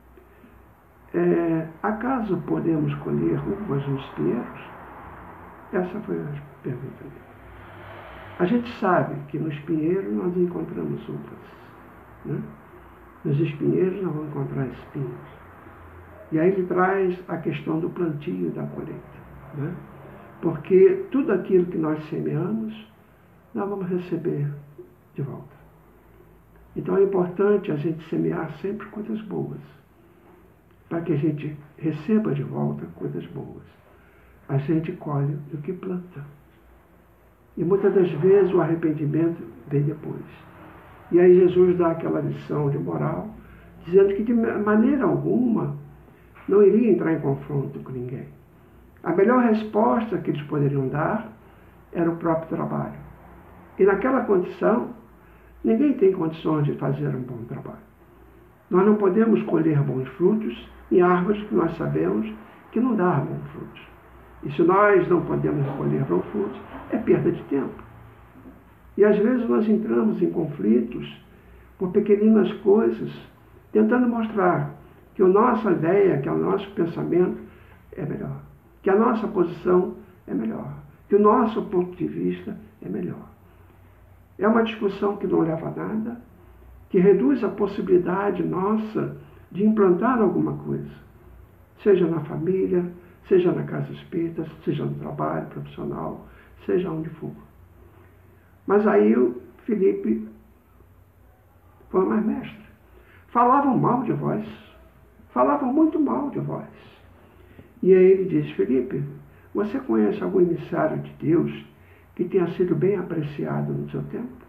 acaso podemos colher uvas nos pinheiros? Essa foi a pergunta dele. A gente sabe que nos pinheiros nós encontramos uvas, né? Nos espinheiros nós vamos encontrar espinhos. E aí ele traz a questão do plantio e da colheita, né? Porque tudo aquilo que nós semeamos, nós vamos receber de volta. Então é importante a gente semear sempre coisas boas, para que a gente receba de volta coisas boas. A gente colhe o que planta. E muitas das vezes o arrependimento vem depois. E aí Jesus dá aquela lição de moral, dizendo que de maneira alguma não iria entrar em confronto com ninguém. A melhor resposta que eles poderiam dar era o próprio trabalho. E naquela condição, ninguém tem condições de fazer um bom trabalho. Nós não podemos colher bons frutos em árvores que nós sabemos que não dão bons frutos. E se nós não podemos colher bons frutos, é perda de tempo. E às vezes nós entramos em conflitos por pequeninas coisas, tentando mostrar que a nossa ideia, que o nosso pensamento é melhor, que a nossa posição é melhor, que o nosso ponto de vista é melhor. É uma discussão que não leva a nada, que reduz a possibilidade nossa de implantar alguma coisa, seja na família, seja na casa espírita, seja no trabalho profissional, seja onde for. Mas aí o Felipe foi mais mestre. Falavam mal de vós, falavam muito mal de vós. E aí ele diz, Felipe, você conhece algum emissário de Deus que tenha sido bem apreciado no seu tempo?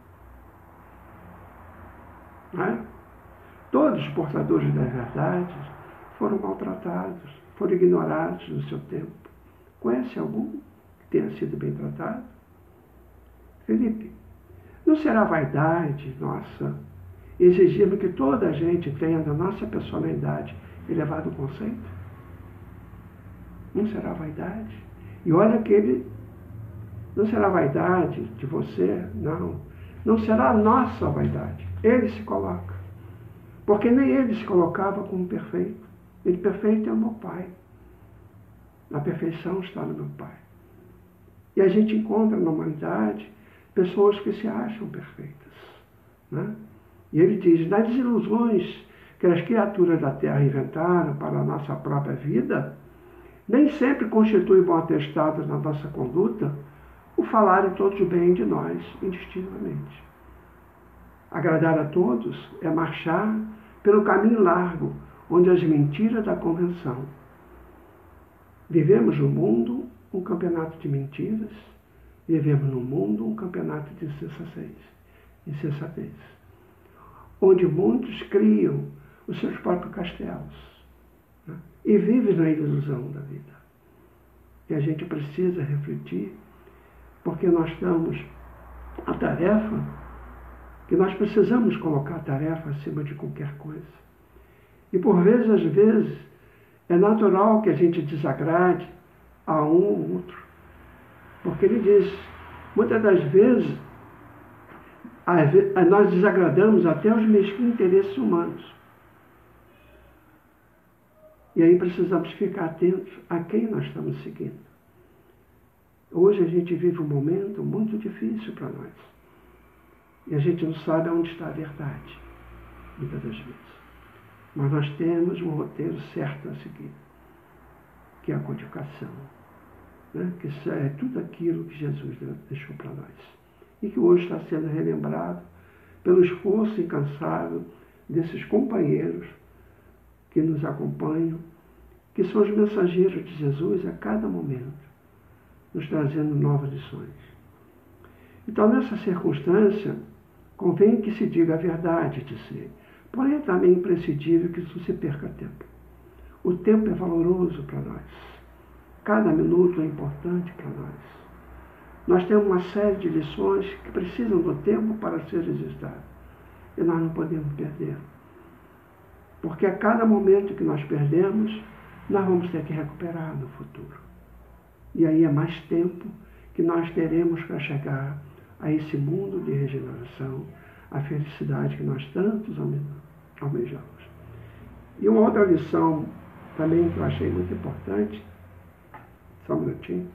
Não é? Todos os portadores das verdades foram maltratados, foram ignorados no seu tempo. Conhece algum que tenha sido bem tratado? Felipe, não será vaidade nossa exigirmos que toda a gente tenha da nossa personalidade elevado conceito? Não será vaidade? E olha que ele não será vaidade de você, não. Não será a nossa vaidade. Ele se coloca. Porque nem ele se colocava como perfeito. Ele perfeito é o meu Pai. A perfeição está no meu Pai. E a gente encontra na humanidade pessoas que se acham perfeitas, né? E ele diz, nas desilusões que as criaturas da Terra inventaram para a nossa própria vida, nem sempre constitui bom atestado na nossa conduta o falarem todos bem de nós, indistintamente. Agradar a todos é marchar pelo caminho largo, onde as mentiras da convenção. Vivemos no mundo um campeonato de mentiras, vivemos no mundo um campeonato de insensatez, onde muitos criam os seus próprios castelos, né? E vivem na ilusão da vida. E a gente precisa refletir, porque nós temos a tarefa, que nós precisamos colocar a tarefa acima de qualquer coisa. E por vezes, às vezes, é natural que a gente desagrade a um ou outro. Porque ele diz, muitas das vezes, nós desagradamos até os mesquinhos interesses humanos. E aí precisamos ficar atentos a quem nós estamos seguindo. Hoje a gente vive um momento muito difícil para nós. E a gente não sabe onde está a verdade, muitas das vezes. Mas nós temos um roteiro certo a seguir, que é a codificação, né? Que é tudo aquilo que Jesus deixou para nós. E que hoje está sendo relembrado pelo esforço incansável desses companheiros que nos acompanham, que são os mensageiros de Jesus a cada momento, nos trazendo novas lições. Então, nessa circunstância, convém que se diga a verdade de si, Porém, é também imprescindível que isso se perca tempo. O tempo é valoroso para nós. Cada minuto é importante para nós. Nós temos uma série de lições que precisam do tempo para ser registradas. E nós não podemos perder. Porque a cada momento que nós perdemos, nós vamos ter que recuperar no futuro. E aí é mais tempo que nós teremos para chegar a esse mundo de regeneração, a felicidade que nós tantos almejamos. E uma outra lição também que eu achei muito importante, só um minutinho.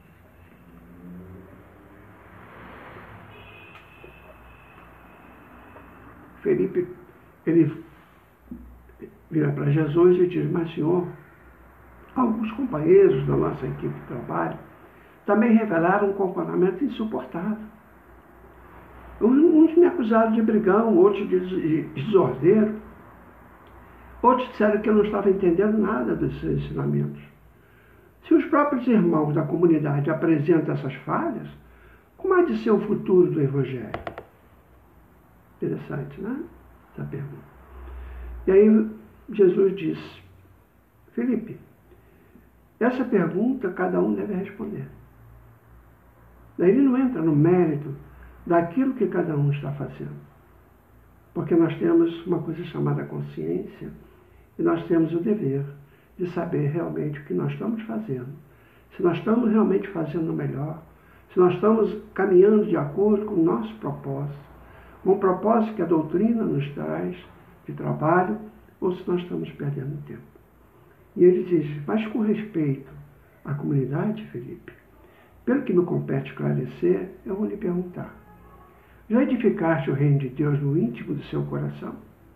Felipe, ele vira para Jesus e diz: mas Senhor, alguns companheiros da nossa equipe de trabalho também revelaram um comportamento insuportável. Uns me acusaram de brigão, outros de desordeiro. Outros disseram que eu não estava entendendo nada desses ensinamentos. Se os próprios irmãos da comunidade apresentam essas falhas, como há de ser o futuro do Evangelho? Interessante, né? Essa pergunta. E aí Jesus diz: Felipe, essa pergunta cada um deve responder. Daí ele não entra no mérito daquilo que cada um está fazendo. Porque nós temos uma coisa chamada consciência e nós temos o dever de saber realmente o que nós estamos fazendo. Se nós estamos realmente fazendo o melhor, se nós estamos caminhando de acordo com o nosso propósito, com o propósito que a doutrina nos traz de trabalho, ou se nós estamos perdendo tempo. E ele diz: mas com respeito à comunidade, Felipe, pelo que me compete esclarecer, eu vou lhe perguntar: já edificaste o reino de Deus no íntimo do seu coração?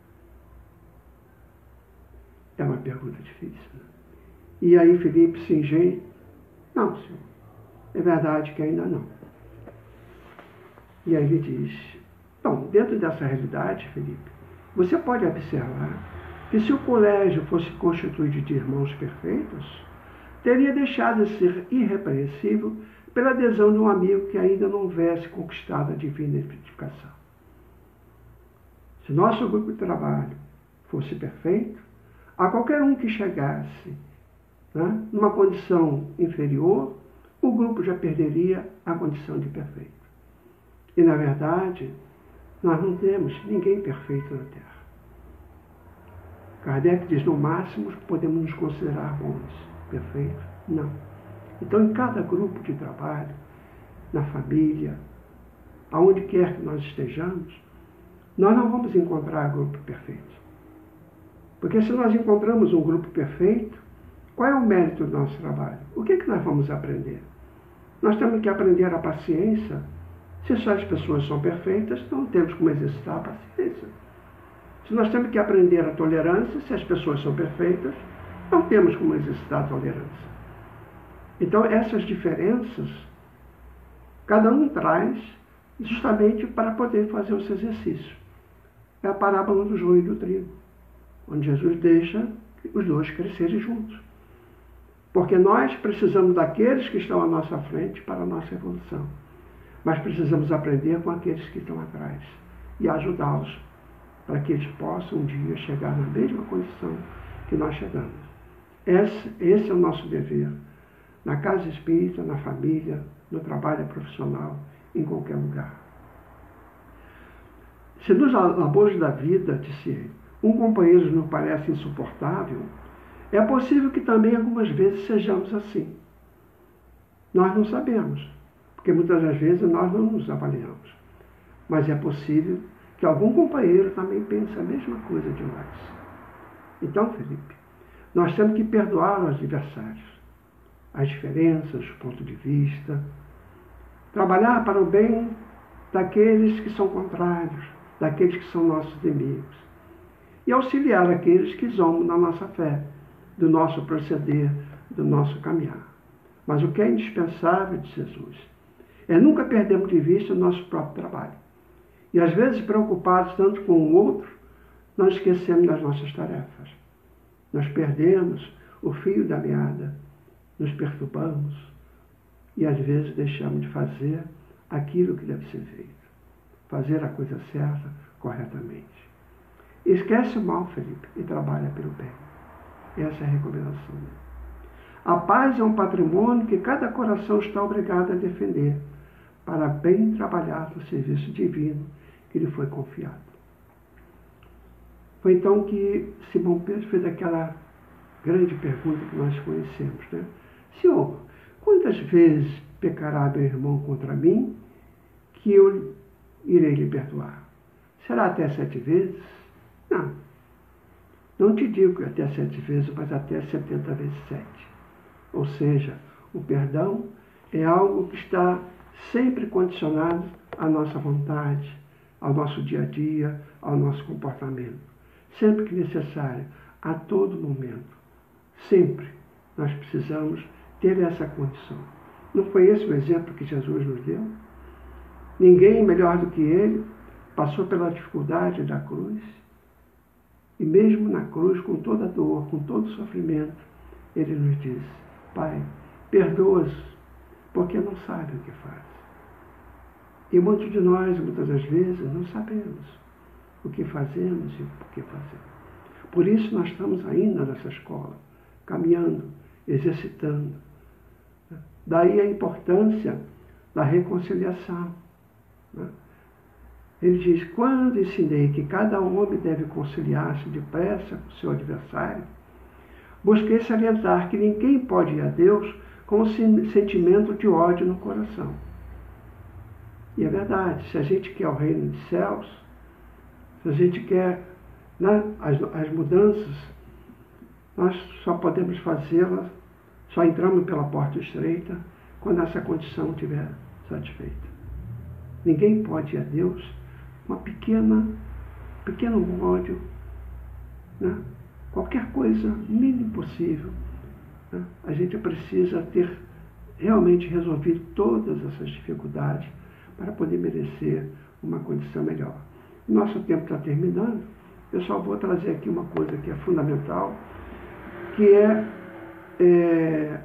É uma pergunta difícil, né? E aí Felipe se engenha: não, Senhor, é verdade que ainda não. E aí ele diz: então, dentro dessa realidade, Felipe, você pode observar que se o colégio fosse constituído de irmãos perfeitos, teria deixado de ser irrepreensível pela adesão de um amigo que ainda não houvesse conquistado a divina edificação. Se nosso grupo de trabalho fosse perfeito, a qualquer um que chegasse, né, numa condição inferior, o grupo já perderia a condição de perfeito. E, na verdade, nós não temos ninguém perfeito na Terra. Kardec diz: no máximo podemos nos considerar bons. Perfeitos? Não. Então, em cada grupo de trabalho, na família, aonde quer que nós estejamos, nós não vamos encontrar grupo perfeito. Porque se nós encontramos um grupo perfeito, qual é o mérito do nosso trabalho? O que é que nós vamos aprender? Nós temos que aprender a paciência. Se só as pessoas são perfeitas, não temos como exercitar a paciência. Se nós temos que aprender a tolerância, se as pessoas são perfeitas, não temos como exercitar a tolerância. Então, essas diferenças, cada um traz justamente para poder fazer esse exercício. É a parábola do joio e do trigo, onde Jesus deixa os dois crescerem juntos. Porque nós precisamos daqueles que estão à nossa frente para a nossa evolução. Mas precisamos aprender com aqueles que estão atrás e ajudá-los para que eles possam um dia chegar na mesma condição que nós chegamos. Esse é o nosso dever, na casa espírita, na família, no trabalho profissional, em qualquer lugar. Se nos labores da vida, disse ele, um companheiro nos parece insuportável, é possível que também algumas vezes sejamos assim. Nós não sabemos, porque muitas das vezes nós não nos avaliamos. Mas é possível que algum companheiro também pense a mesma coisa de nós. Então, Felipe, nós temos que perdoar os adversários, as diferenças, os pontos de vista, trabalhar para o bem daqueles que são contrários, daqueles que são nossos inimigos, e auxiliar aqueles que zombam da nossa fé, do nosso proceder, do nosso caminhar. Mas o que é indispensável de Jesus é nunca perdermos de vista o nosso próprio trabalho. E às vezes, preocupados tanto com o outro, nós esquecemos das nossas tarefas. Nós perdemos o fio da meada, nos perturbamos e às vezes deixamos de fazer aquilo que deve ser feito. Fazer a coisa certa, corretamente. Esquece o mal, Felipe, e trabalha pelo bem. Essa é a recomendação. A paz é um patrimônio que cada coração está obrigado a defender, para bem trabalhar no serviço divino que lhe foi confiado. Foi então que Simão Pedro fez aquela grande pergunta que nós conhecemos, né? Senhor, quantas vezes pecará meu irmão contra mim que eu irei lhe perdoar? Será até 7 vezes? Não. Não te digo que até 7 vezes, mas até 70 vezes 7. Ou seja, o perdão é algo que está sempre condicionado à nossa vontade, ao nosso dia a dia, ao nosso comportamento. Sempre que necessário, a todo momento. Sempre nós precisamos ter essa condição. Não foi esse o exemplo que Jesus nos deu? Ninguém melhor do que ele passou pela dificuldade da cruz. E mesmo na cruz, com toda a dor, com todo o sofrimento, ele nos diz: Pai, perdoa-os, porque não sabem o que fazem. E muitos de nós, muitas das vezes, não sabemos o que fazemos e o que fazemos. Por isso nós estamos ainda nessa escola, caminhando, exercitando. Daí a importância da reconciliação. Ele diz: quando ensinei que cada homem deve conciliar-se depressa com o seu adversário, busquei salientar que ninguém pode ir a Deus com um sentimento de ódio no coração. E é verdade, se a gente quer o reino dos céus, se a gente quer, né, as mudanças, nós só podemos fazê-las, só entramos pela porta estreita quando essa condição estiver satisfeita. Ninguém pode ir a Deus com uma pequeno ódio, né? Qualquer coisa mínima possível. Né? A gente precisa ter realmente resolvido todas essas dificuldades para poder merecer uma condição melhor. Nosso tempo está terminando. Eu só vou trazer aqui uma coisa que é fundamental, que é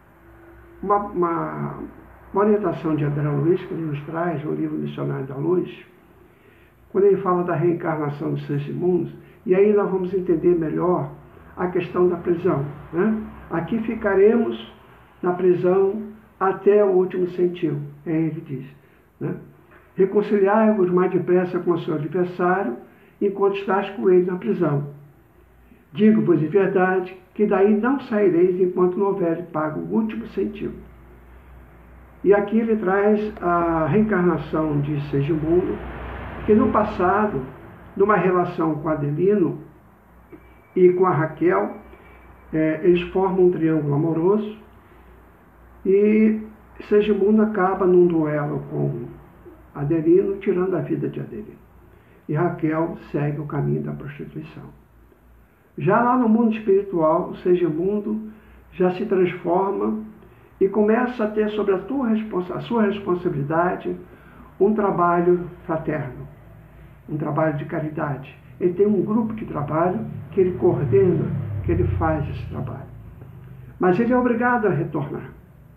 uma orientação de André Luiz, que ele nos traz no livro Missionário da Luz, quando ele fala da reencarnação dos seres imundos, e aí nós vamos entender melhor a questão da prisão. Né? Aqui ficaremos na prisão até o último centil, ele diz. Né? Reconciliai-vos mais depressa com o seu adversário, enquanto estás com ele na prisão. Digo-vos em verdade que daí não saireis enquanto não houver pago o último centil. E aqui ele traz a reencarnação de Segismundo, que no passado, numa relação com Adelino e com a Raquel, eles formam um triângulo amoroso e Segismundo acaba num duelo com Adelino, tirando a vida de Adelino. E Raquel segue o caminho da prostituição. Já lá no mundo espiritual, Segismundo já se transforma e começa a ter sobre a sua responsabilidade um trabalho fraterno, um trabalho de caridade. Ele tem um grupo de trabalho que ele coordena, que ele faz esse trabalho. Mas ele é obrigado a retornar.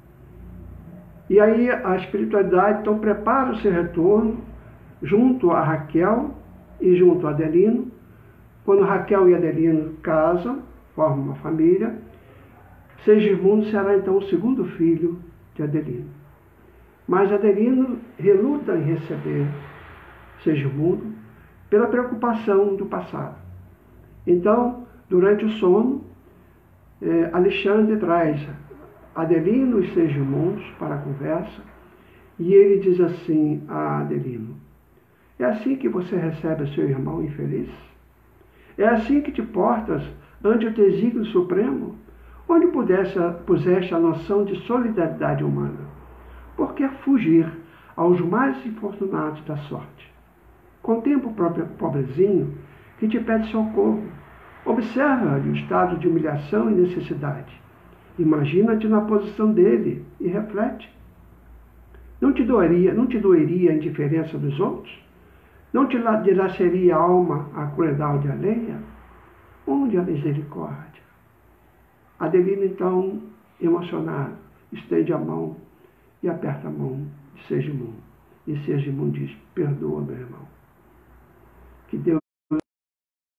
E aí a espiritualidade então prepara o seu retorno junto a Raquel e junto a Adelino. Quando Raquel e Adelino casam, formam uma família, Segismundo será então o segundo filho de Adelino. Mas Adelino reluta em receber Segismundo pela preocupação do passado. Então, durante o sono, Alexandre traz Adelino e Segismundo para a conversa e ele diz assim a Adelino: é assim que você recebe seu irmão infeliz? É assim que te portas ante o desígnio supremo? Onde puseste a noção de solidariedade humana? Por que fugir aos mais infortunados da sorte? Contempla o próprio pobrezinho que te pede socorro. Observa-lhe o estado de humilhação e necessidade. Imagina-te na posição dele e reflete. Não te doeria a indiferença dos outros? Não te dilaceria a alma a crueldade alheia? Onde a misericórdia? Adelino, então, emocionado, estende a mão e aperta a mão de Segismundo. E Segismundo diz: perdoa, meu irmão. Que Deus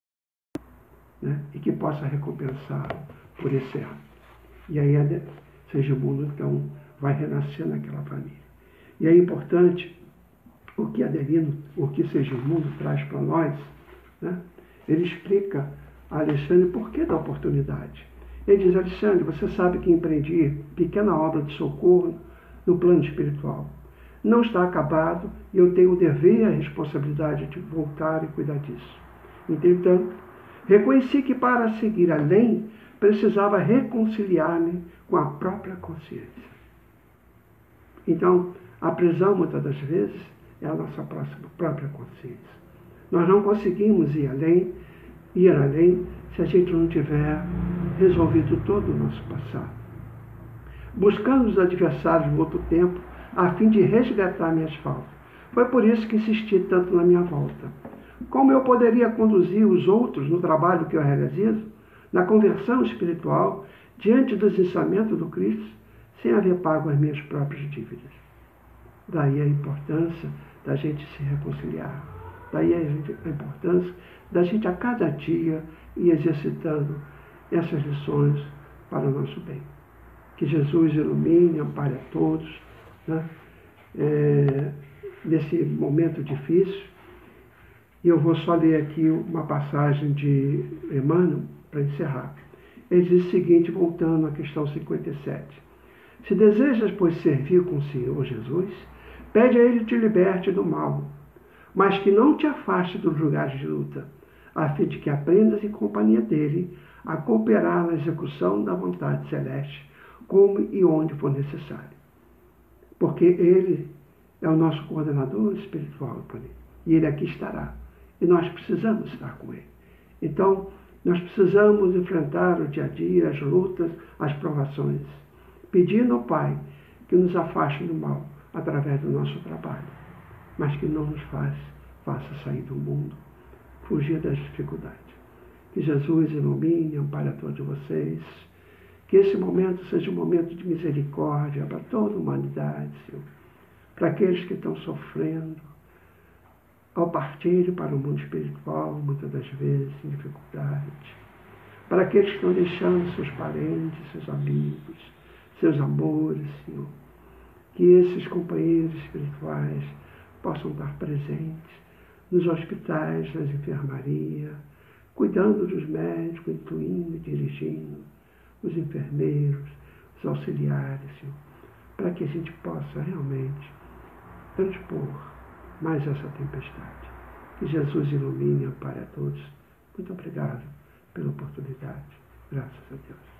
que possa recompensá-lo por esse ato. E aí Segimundo, então, vai renascer naquela família. E é importante o que Adelino, o que Segimundo traz para nós, né? Ele explica a Alexandre o porquê da oportunidade. Ele diz: Alexandre, você sabe que empreendi pequena obra de socorro no plano espiritual. Não está acabado e eu tenho o dever e a responsabilidade de voltar e cuidar disso. Entretanto, reconheci que para seguir além, precisava reconciliar-me com a própria consciência. Então, a prisão, muitas das vezes, é a nossa própria consciência. Nós não conseguimos ir além, se a gente não tiver resolvido todo o nosso passado. Buscando os adversários no outro tempo, a fim de resgatar minhas faltas. Foi por isso que insisti tanto na minha volta. Como eu poderia conduzir os outros no trabalho que eu realizo, na conversão espiritual, diante dos ensinamentos do Cristo, sem haver pago as minhas próprias dívidas? Daí a importância da gente se reconciliar. Daí a importância da gente a cada dia ir exercitando essas lições para o nosso bem. Que Jesus ilumine, ampare a todos, né? Nesse momento difícil. E eu vou só ler aqui uma passagem de Emmanuel para encerrar. Ele diz o seguinte, voltando à questão 57. Se desejas, pois, servir com o Senhor Jesus, pede a Ele te liberte do mal, mas que não te afaste dos lugares de luta, a fim de que aprendas em companhia dele a cooperar na execução da vontade celeste, como e onde for necessário. Porque ele é o nosso coordenador espiritual, e ele aqui estará. E nós precisamos estar com ele. Então, nós precisamos enfrentar o dia a dia, as lutas, as provações, pedindo ao Pai que nos afaste do mal através do nosso trabalho, mas que não nos faça sair do mundo, fugir das dificuldades. Que Jesus ilumine, ampare a todos vocês, que esse momento seja um momento de misericórdia para toda a humanidade, Senhor, para aqueles que estão sofrendo, ao partir para o mundo espiritual, muitas das vezes em dificuldade, para aqueles que estão deixando seus parentes, seus amigos, seus amores, Senhor, que esses companheiros espirituais possam estar presentes nos hospitais, nas enfermarias, cuidando dos médicos, intuindo e dirigindo, os enfermeiros, os auxiliares, Senhor, para que a gente possa realmente transpor mais essa tempestade. Que Jesus ilumine e ampare a todos. Muito obrigado pela oportunidade. Graças a Deus.